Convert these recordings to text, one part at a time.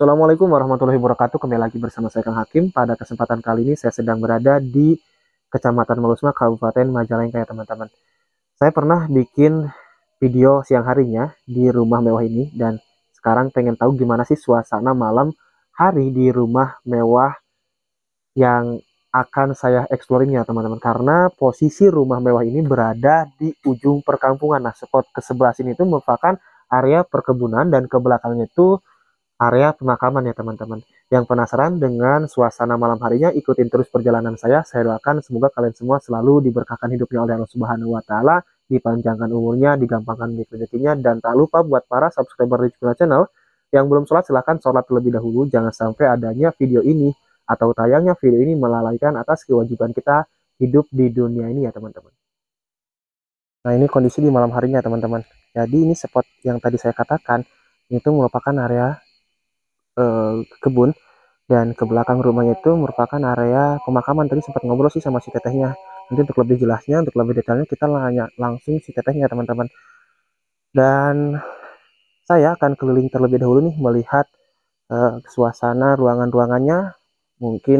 Assalamualaikum warahmatullahi wabarakatuh. Kembali lagi bersama saya Kang Hakim. Pada kesempatan kali ini saya sedang berada di Kecamatan Melusma, Kabupaten Majalengka ya teman-teman. Saya pernah bikin video siang harinya di rumah mewah ini dan sekarang pengen tahu gimana sih suasana malam hari di rumah mewah yang akan saya eksplorin ya teman-teman. Karena posisi rumah mewah ini berada di ujung perkampungan. Nah, spot ke sebelah sini itu merupakan area perkebunan dan ke belakangnya itu area pemakaman ya teman-teman. Yang penasaran dengan suasana malam harinya, ikutin terus perjalanan saya. Saya doakan semoga kalian semua selalu diberkahkan hidupnya oleh Allah Subhanahu wa taala, dipanjangkan umurnya, digampangkan rezekinya, dan tak lupa buat para subscriber di channel yang belum sholat silahkan sholat terlebih dahulu. Jangan sampai adanya video ini atau tayangnya video ini melalaikan atas kewajiban kita hidup di dunia ini ya teman-teman. Nah, ini kondisi di malam harinya teman-teman. Jadi ini spot yang tadi saya katakan itu merupakan area kebun, dan ke belakang rumahnya itu merupakan area pemakaman. Tadi sempat ngobrol sih sama si tetehnya. Nanti untuk lebih jelasnya, untuk lebih detailnya kita nanya langsung si tetehnya teman-teman. Dan saya akan keliling terlebih dahulu nih melihat suasana ruangan-ruangannya. Mungkin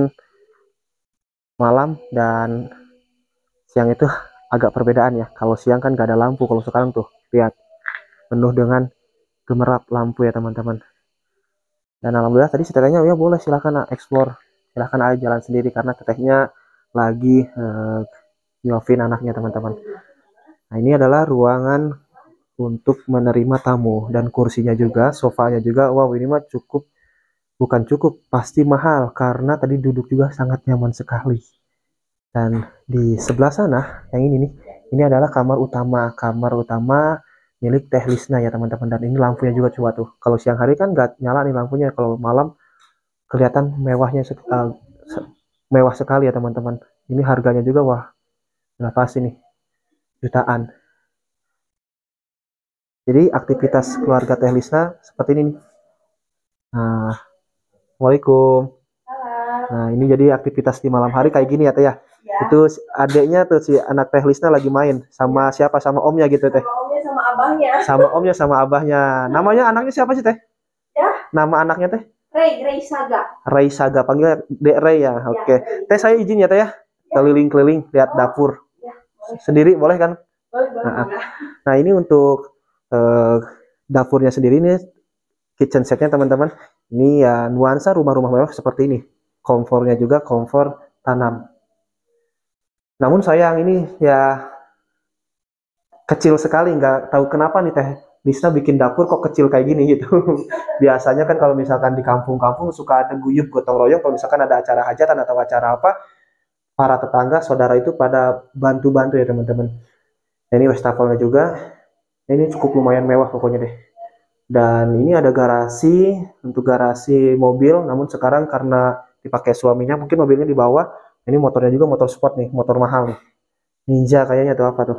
malam dan siang itu agak perbedaan ya. Kalau siang kan gak ada lampu, kalau sekarang tuh lihat penuh dengan gemerlap lampu ya teman-teman. Dan alhamdulillah tadi si tetehnya ya boleh silahkan explore, silahkan aja jalan sendiri karena tetehnya lagi nyuapin anaknya teman-teman. Nah, ini adalah ruangan untuk menerima tamu dan kursinya juga, sofanya juga. Wow, ini mah cukup, bukan cukup, pasti mahal karena tadi duduk juga sangat nyaman sekali. Dan di sebelah sana yang ini nih, ini adalah kamar utama milik Teh Lisna ya teman-teman. Dan ini lampunya juga coba tuh. Kalau siang hari kan nggak nyala nih lampunya, kalau malam kelihatan mewah sekali ya teman-teman. Ini harganya juga wah, berapa sih nih, jutaan. Jadi aktivitas keluarga Teh Lisna seperti ini nih. Nah, Assalamualaikum. Nah, ini jadi aktivitas di malam hari kayak gini ya Teh ya. Itu adeknya tuh si anak Teh Lisna lagi main sama siapa, sama omnya gitu Teh. Sama omnya sama abahnya. Sama omnya sama abahnya. Namanya anaknya siapa sih Teh? Ya. Nama anaknya Teh? Ray Saga. Ray Saga, panggil Dek Ray ya. Oke. Teh saya izin ya Teh ya. Keliling-keliling lihat dapur. Ya, sendiri boleh kan? boleh. Nah, ini untuk dapurnya sendiri nih, kitchen setnya teman-teman. Ini ya nuansa rumah-rumah mewah seperti ini. Komfornya juga komfor tanam. Namun sayang ini ya kecil sekali, nggak tahu kenapa nih Teh Lisna bikin dapur kok kecil kayak gini gitu. Biasanya kan kalau misalkan di kampung-kampung suka ada guyup gotong royong kalau misalkan ada acara hajatan atau acara apa, para tetangga saudara itu pada bantu-bantu ya teman-teman. Ini wastafelnya juga. Ini cukup lumayan mewah pokoknya deh. Dan ini ada garasi untuk garasi mobil, namun sekarang karena dipakai suaminya mungkin mobilnya di bawah. Ini motornya juga motor sport nih, motor mahal nih. Ninja kayaknya tuh apa tuh.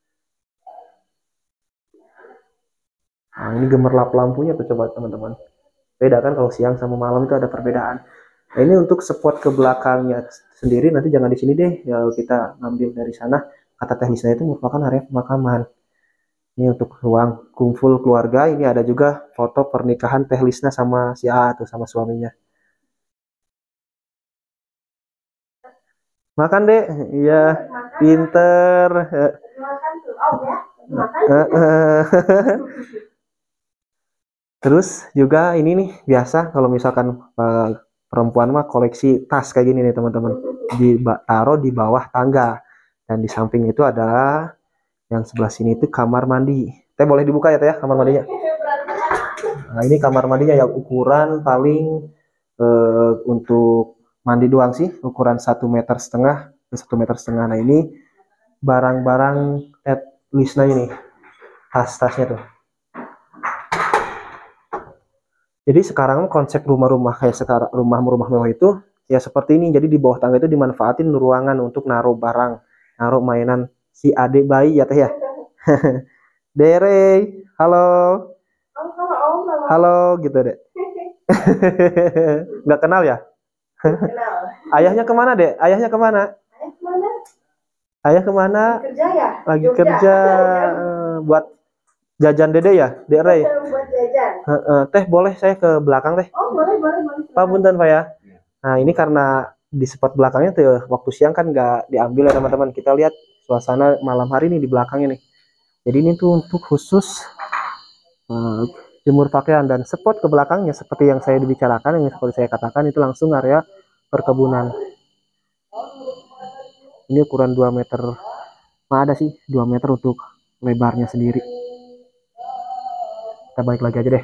Nah, ini gemerlap lampunya tuh coba teman-teman. Beda kan kalau siang sama malam itu ada perbedaan. Nah, ini untuk spot ke belakangnya sendiri nanti jangan di sini deh, ya kita ngambil dari sana. Kata teknisnya itu merupakan area pemakaman. Ini untuk ruang kumpul keluarga. Ini ada juga foto pernikahan Teh Lisna sama si A tuh, sama suaminya. Makan deh, iya, pinter. Makan tuh, ya. Makan. Terus juga ini nih biasa kalau misalkan perempuan mah koleksi tas kayak gini nih teman-teman. Taruh di bawah tangga. Dan di samping itu adalah yang sebelah sini itu kamar mandi. Teh boleh dibuka ya Teh ya kamar mandinya. Nah, ini kamar mandinya yang ukuran paling untuk mandi doang sih, ukuran 1,5 meter ke 1,5 meter. Nah, ini barang-barang Lisna ini, tas-tasnya tuh. Jadi sekarang konsep rumah-rumah kayak sekarang, rumah-rumah mewah itu ya seperti ini. Jadi di bawah tangga itu dimanfaatin ruangan untuk naruh barang, naruh mainan si adik bayi ya Teh ya. Dere, halo. Halo gitu deh. Nggak kenal ya? Kenal. Ayahnya kemana deh? Ayahnya kemana? Ayah kemana? Kerja ya? Lagi kerja. Buat jajan Dede ya, Dek Ray. Buat jajan. Teh boleh saya ke belakang teh? Oh, boleh, boleh, boleh. Pak punten Pak ya. Nah ini karena di spot belakangnya tuh waktu siang kan nggak diambil ya teman-teman. Kita lihat suasana malam hari nih di belakangnya nih. Jadi ini tuh untuk khusus jemur pakaian, dan spot ke belakangnya seperti yang saya dibicarakan, yang seperti saya katakan itu langsung area perkebunan. Ini ukuran 2 meter. Nah, ada sih 2 meter untuk lebarnya sendiri. Kita balik lagi aja deh.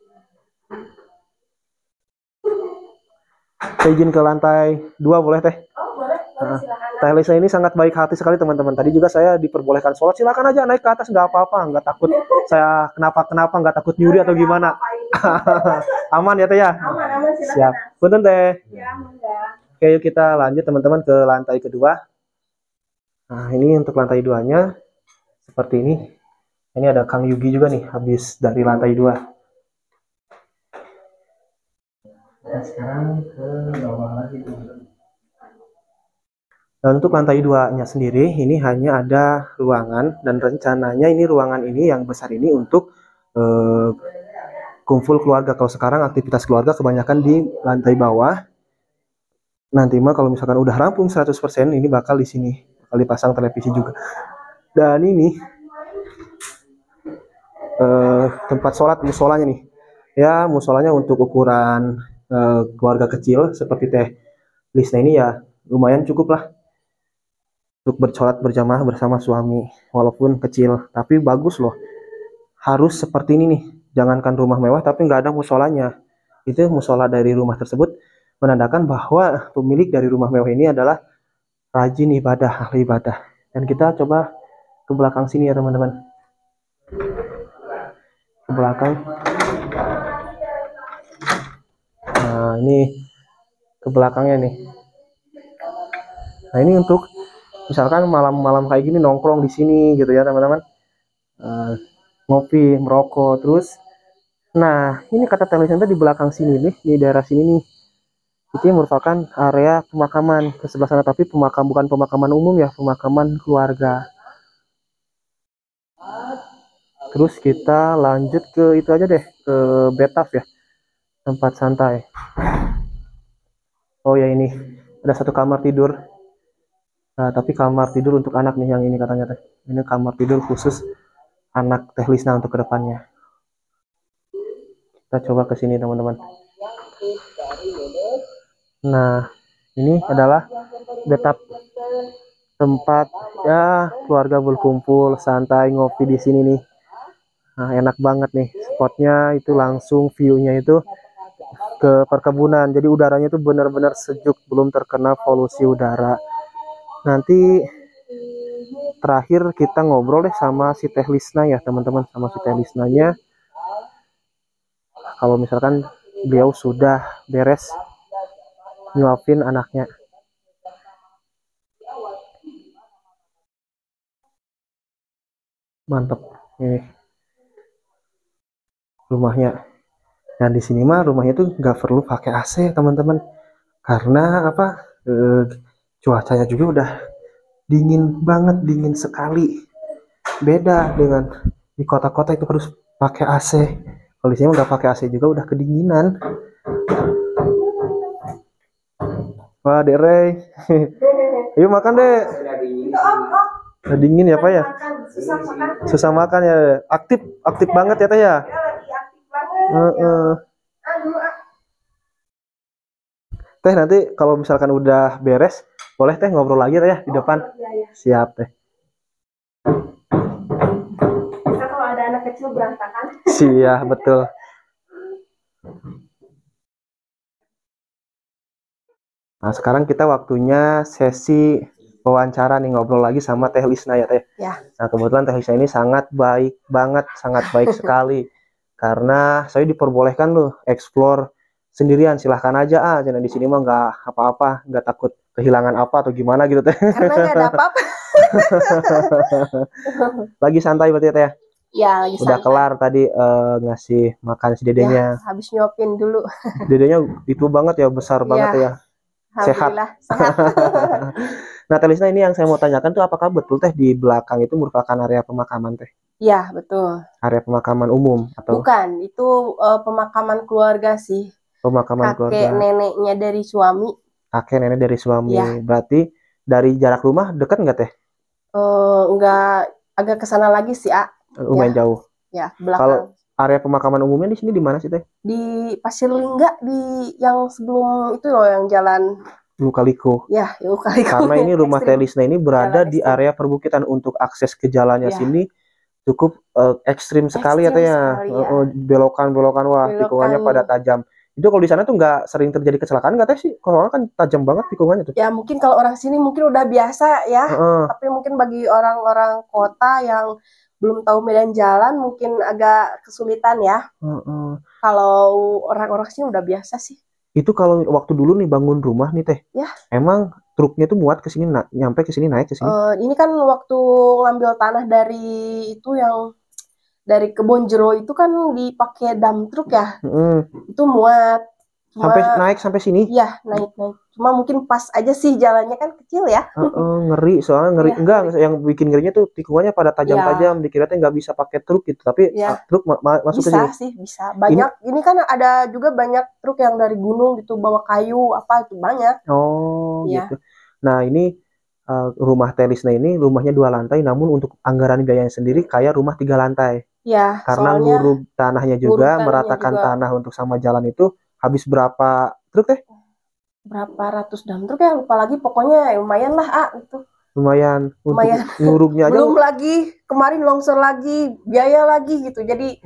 Saya izin ke lantai 2 boleh teh? Oh, boleh, boleh, silakan. Teh Lisa ini sangat baik hati sekali teman-teman. Tadi juga saya diperbolehkan sholat, silakan aja naik ke atas, nggak apa-apa, nggak takut saya kenapa nggak takut nyuri atau gimana. Aman ya teh ya? Aman, silakan. Siap. Punten teh. Ya, enggak. Oke, yuk kita lanjut teman-teman ke lantai kedua. Nah ini untuk lantai 2-nya seperti ini. Ini ada Kang Yugi juga nih, habis dari lantai 2. Nah, sekarang ke bawah lagi teman-teman. Dan untuk lantai 2-nya sendiri, ini hanya ada ruangan, dan rencananya ini ruangan ini yang besar ini untuk kumpul keluarga. Kalau sekarang aktivitas keluarga kebanyakan di lantai bawah. Nanti mah kalau misalkan udah rampung 100%, ini bakal di sini, bakal dipasang televisi juga. Dan ini tempat sholat musolanya nih. Ya, musolanya untuk ukuran keluarga kecil seperti Teh Lisna ini ya lumayan cukup lah untuk bersolat berjamaah bersama suami, walaupun kecil tapi bagus loh. Harus seperti ini nih, jangankan rumah mewah tapi nggak ada musolanya. Itu musola dari rumah tersebut menandakan bahwa pemilik dari rumah mewah ini adalah rajin ibadah, ahli ibadah. Dan kita coba ke belakang sini ya teman-teman, ke belakang. Nah ini ke belakangnya nih. Nah ini untuk misalkan malam-malam kayak gini nongkrong di sini gitu ya teman-teman, ngopi, merokok terus. Nah ini kata television di belakang sini nih, di daerah sini nih, itu merupakan area pemakaman ke sebelah sana, tapi bukan pemakaman umum ya, pemakaman keluarga. Terus kita lanjut ke itu aja deh, ke bathtub ya, tempat santai. Oh ya ini ada satu kamar tidur. Nah, tapi kamar tidur untuk anak nih yang ini katanya teh. Ini kamar tidur khusus anak Teh Lisna untuk kedepannya. Kita coba ke sini teman-teman. Nah, ini adalah bathtub, tempat ya keluarga berkumpul santai ngopi di sini nih. Nah, enak banget nih spotnya, itu langsung view-nya itu ke perkebunan. Jadi udaranya itu benar-benar sejuk, belum terkena polusi udara. Nanti terakhir kita ngobrol deh sama si Teh Lisna ya teman-teman, sama si Teh Lisnanya. Kalau misalkan beliau sudah beres nyuapin anaknya. Mantap ini rumahnya. Dan di sini mah rumahnya tuh nggak perlu pakai AC teman-teman, karena apa? Cuacanya juga udah dingin banget, dingin sekali. Beda dengan di kota-kota itu harus pakai AC. Kalau di sini nggak pakai AC juga udah kedinginan. Wah, Dek Rey. Yuk makan deh. Udah dingin ya Pak ya? Susah makan ya. Aktif banget ya Teh ya. Teh nanti kalau misalkan udah beres, boleh Teh ngobrol lagi Teh ya di depan. Siap Teh. Kalau ada anak kecil berantakan. Siap, betul. Nah sekarang kita waktunya sesi wawancara nih, ngobrol lagi sama Teh Lisna ya Teh. Ya. Nah kebetulan Teh Lisna ini sangat baik banget, sangat baik sekali. Karena saya diperbolehkan loh explore sendirian, silahkan aja jangan di sini mah nggak apa-apa, nggak takut kehilangan apa atau gimana gitu Teh. Karena nggak ada apa-apa. Lagi santai berarti ya Teh? Ya lagi Udah santai. kelar tadi ngasih makan si dedenya. Ya, habis nyuapin dulu. Dedenya itu banget ya, besar banget ya. sehat. Alhamdulillah sehat. Nah, Teh Lisna, ini yang saya mau tanyakan tuh, apakah betul Teh di belakang itu merupakan area pemakaman Teh? Ya, betul. Area pemakaman umum atau Bukan, itu pemakaman keluarga sih. pemakaman Kakek keluarga? neneknya dari suami. Kakek nenek dari suami. Ya, Berarti dari jarak rumah dekat nggak Teh? enggak agak ke sana lagi sih, A. Lumayan Ya, jauh. ya, Kalau belakang. area pemakaman umumnya di sini di mana sih Teh? Di Pasir Lingga di yang sebelum itu loh yang jalan Luka-liku. ya, Eukaliptus Karena ini rumah Teh ekstrim, Lisna ini berada jalan di ekstrim. area perbukitan, untuk akses ke jalannya Ya, sini cukup ekstrim sekali ya ekstrim Teh ya. sekali ya. Belokan-belokan, wah tikungannya Belokan. pada tajam. Itu kalau di sana tuh nggak sering terjadi kecelakaan nggak Teh sih? Kalau kan tajam banget tikungannya tuh. Ya, mungkin kalau orang sini mungkin udah biasa ya, Heeh, tapi mungkin bagi orang-orang kota yang belum tahu medan jalan mungkin agak kesulitan ya. heeh. Kalau orang-orang sini udah biasa sih. Itu kalau waktu dulu nih bangun rumah nih Teh, Ya, emang truknya tuh muat ke sini, nyampe ke sini, naik ke sini? ini kan waktu ngambil tanah dari itu yang dari kebun jero itu kan dipakai dump truck ya. Heeh. Itu muat. Cuma Sampai naik sampai sini? iya naik-naik. Cuma mungkin pas aja sih jalannya kan kecil ya. Heeh, ngeri, soalnya ngeri. Iya, Enggak, ngeri. yang bikin ngerinya tuh tikungannya pada tajam-tajam. Iya, Dikira teh nggak bisa pakai truk gitu, tapi iya. truk masuk ke Bisa sini. sih, bisa. Ini, Banyak. Ini kan ada juga banyak truk yang dari gunung gitu bawa kayu apa itu banyak. oh gitu. Ya, Nah ini rumah Telisna ini rumahnya 2 lantai, namun untuk anggaran biayanya sendiri kayak rumah 3 lantai. ya. Karena Soalnya nguruk tanahnya nguruk juga, tanahnya meratakan juga tanah untuk sama jalan itu habis berapa truk teh? berapa ratus dam truk ya lupa lagi. Pokoknya ya lumayan lah, itu. Lumayan untuk Lumayan. nguruknya aja. Belum lagi kemarin longsor lagi, biaya lagi gitu. Jadi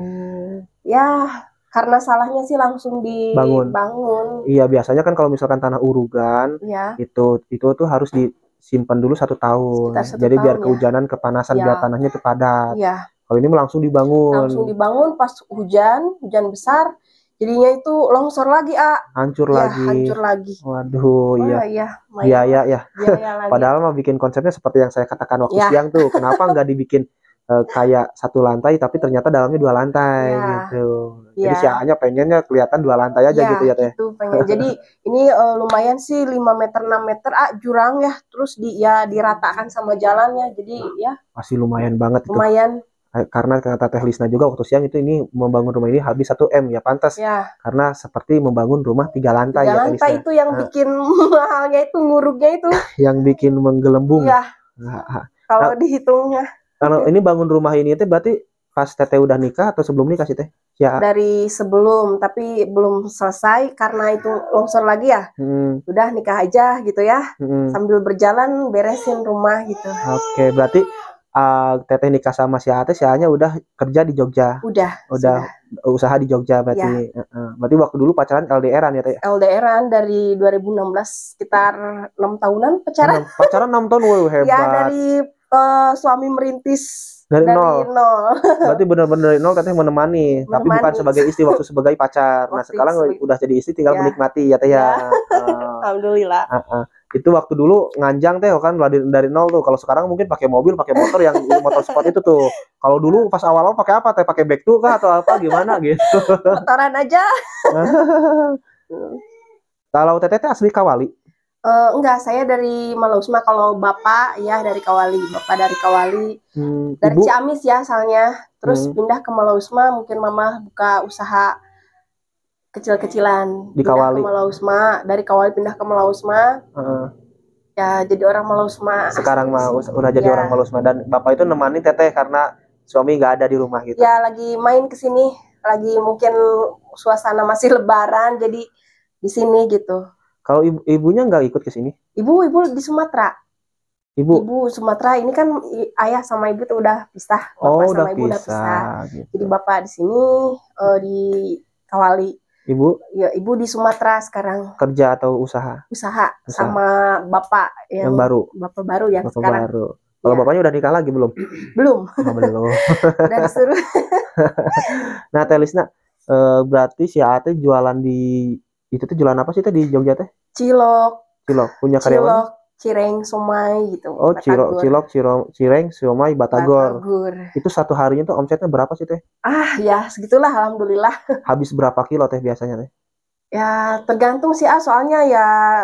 ya karena salahnya sih langsung Bangun. dibangun. Iya, biasanya kan kalau misalkan tanah urugan Ya, itu tuh harus disimpan dulu 1 tahun. sekitar 1 Jadi biar tahun ya. kehujanan, kepanasan, biar Ya, tanahnya itu padat. iya. Kalau ini langsung dibangun, Langsung dibangun pas hujan besar, jadinya itu longsor lagi, hancur Ya, lagi. hancur lagi. Waduh, iya. Wah, iya, Biaya ya. biaya lagi. Padahal mah bikin konsepnya seperti yang saya katakan waktu Ya. siang tuh. Kenapa nggak dibikin kayak 1 lantai tapi ternyata dalamnya 2 lantai Ya. gitu. Jadi Ya. si A-nya pengennya kelihatan 2 lantai aja gitu ya Teh. Gitu pengen. Jadi ini lumayan sih 5 meter 6 meter jurang ya, terus diratakan sama jalannya. Jadi ya Masih lumayan banget itu. lumayan. Karena kata Teh Lisna juga waktu siang itu, ini membangun rumah ini habis 1 M ya, pantas. Ya. Karena seperti membangun rumah 3 lantai 3 ya Teh lantai Lisna. itu yang bikin mahalnya itu nguruknya itu. Yang bikin menggelembung. Iya. Kalau dihitungnya. Kalau ini bangun rumah ini itu berarti pas Teteh udah nikah atau sebelum nikah sih Teh? Ya. Dari sebelum, tapi belum selesai karena itu longsor lagi ya. Udah nikah aja gitu ya. Sambil berjalan beresin rumah gitu. Oke, berarti Teteh nikah sama si A-nya udah kerja di Jogja. Udah Usaha di Jogja berarti. Ya. Berarti waktu dulu pacaran LDR-an ya Teh? LDR-an dari 2016, sekitar 6 tahunan pacaran. Pacaran 6 tahun, wah hebat. Ya, dari suami merintis dari nol. Berarti benar-benar dari nol Teteh menemani, tapi bukan sebagai istri, waktu sebagai pacar. Nah, sekarang udah jadi istri, tinggal menikmati ya Teh ya. Alhamdulillah. Itu waktu dulu nganjang Teh kan dari nol tuh. Kalau sekarang mungkin pakai mobil, pakai motor yang motor sport itu tuh. Kalau dulu pas awal-awal pakai apa Teh? Pakai back to kah atau apa gimana gitu? Motoran aja. Kalau Teteh asli Kawali? Enggak, saya dari Malausma. Kalau bapak ya dari Kawali, bapak dari Kawali, dari Ibu? Ciamis ya asalnya. Terus pindah ke Malausma, mungkin mama buka usaha kecil-kecilan. Di Kawali. Ke Malausma, dari Kawali pindah ke Malausma. Ya jadi orang Malausma. Sekarang mah udah jadi orang Malausma, dan bapak itu nemani Teteh karena suami nggak ada di rumah gitu. Ya lagi main ke sini, lagi mungkin suasana masih Lebaran, jadi di sini gitu. Kalau ibunya nggak ikut ke sini? Ibu di Sumatera. Ibu Sumatera, ini kan ayah sama ibu tuh udah pisah. Bapak sama ibu udah pisah. Gitu. Jadi bapak di sini di Kawali. Ibu di Sumatera sekarang. Kerja atau usaha? Usaha. Sama bapak yang baru. Bapak baru yang bapak sekarang. Baru. Kalau bapaknya udah nikah lagi belum? Belum. Belum. Udah disuruh. Nah, Teh Lisna, berarti si Ate jualan itu tuh jualan apa sih Teh di Jogja Teh? Cilok. Punya karyawan? Cilok, cireng, somai gitu. Oh, cilok, cireng, somai, batagor. Itu satu harinya tuh omsetnya berapa sih Teh? Ya segitulah, alhamdulillah. Habis berapa kilo Teh biasanya Teh? Ya tergantung sih soalnya ya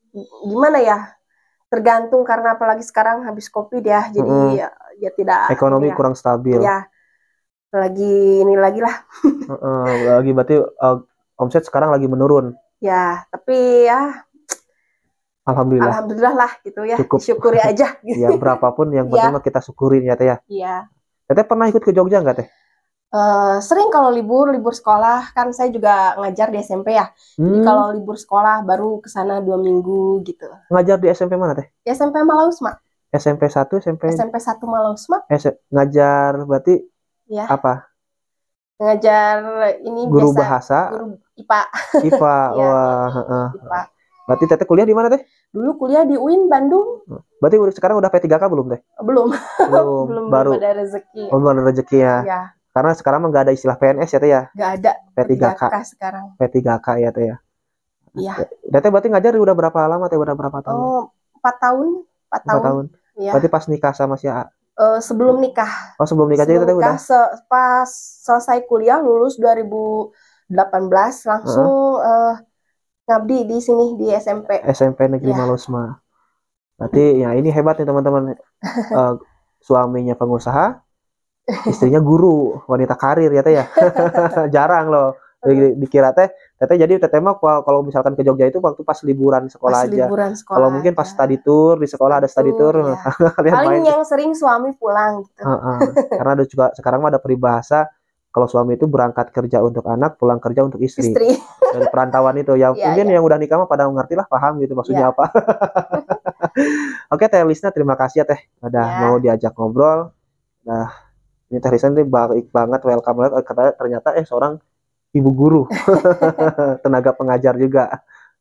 gimana ya, tergantung karena apalagi sekarang habis COVID ya, jadi ya tidak ekonomi kurang stabil ya, lagi ini lagi lah. lagi berarti omset sekarang lagi menurun ya, tapi ya alhamdulillah lah gitu ya, cukup syukuri aja gitu. Ya berapapun yang penting kita syukurin ya Teh ya. Iya. Teteh pernah ikut ke Jogja nggak Teh? Sering kalau libur sekolah, kan saya juga ngajar di SMP ya. Jadi kalau libur sekolah baru ke sana 2 minggu gitu. Ngajar di SMP mana Teh? Di SMP Malausma. SMP 1, SMP 1 Malausma. Ngajar berarti ya. Apa? Ngajar ini guru biasa, bahasa. Guru IPA. IPA. Wah, IPA. Berarti Teteh kuliah di mana Teh? Dulu kuliah di UIN Bandung. Berarti sekarang udah P3K belum Teh? Belum. Baru ada rezeki. Belum ada rezeki ya. Iya. Karena sekarang nggak ada istilah PNS ya Teh ya? Nggak ada. P3K sekarang. P3K ya Teh ya? Iya. Teteh berarti ngajar udah berapa lama Teh? Udah berapa tahun? 4 tahun. 4 tahun. Iya. Berarti pas nikah sama si A? Sebelum nikah. Oh sebelum nikah aja Teteh udah? Pas selesai kuliah lulus 2018 langsung ngabdi di sini di SMP. SMP Negeri Malausma. Berarti ya ini hebat nih teman-teman. Suaminya pengusaha, istrinya guru, wanita karir ya Teh ya. Jarang loh dikira Teteh jadi Teteh mah kalau misalkan ke Jogja itu waktu pas liburan sekolah aja. Kalau mungkin pas study tour di sekolah ada study tour. Ya. Paling yang sering suami pulang gitu. Karena ada juga sekarang mah ada peribahasa kalau suami itu berangkat kerja untuk anak, pulang kerja untuk istri. Dari perantauan itu ya, mungkin yang udah nikah mah pada ngerti lah, paham gitu maksudnya apa. Oke Teh Lisna, terima kasih ya Teh udah mau diajak ngobrol. Nah ini Teh Lisna ini baik banget, welcome banget. Ternyata seorang ibu guru, tenaga pengajar juga.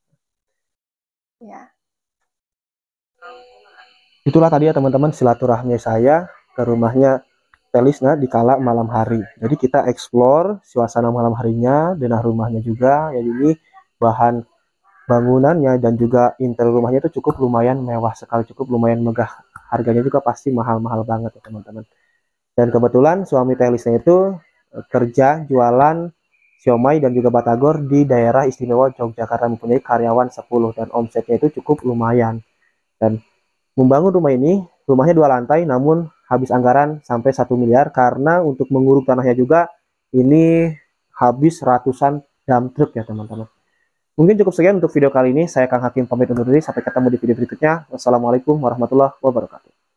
Ya. Itulah tadi ya teman-teman silaturahmi saya ke rumahnya Teh Lisna di kala malam hari. Jadi kita explore suasana malam harinya, denah rumahnya juga. Jadi ini bahan bangunannya dan juga interior rumahnya itu cukup lumayan mewah sekali, cukup lumayan megah. Harganya juga pasti mahal-mahal banget ya teman-teman. Dan kebetulan suami Teh Lisna itu kerja jualan siomay dan juga batagor di daerah istimewa Yogyakarta, mempunyai karyawan 10 dan omsetnya itu cukup lumayan. Dan membangun rumah ini, rumahnya 2 lantai namun habis anggaran sampai 1 miliar karena untuk menguruk tanahnya juga ini habis ratusan dump truck ya teman-teman. Mungkin cukup sekian untuk video kali ini. Saya Kang Hakim pamit undur diri. Sampai ketemu di video berikutnya. Wassalamualaikum warahmatullahi wabarakatuh.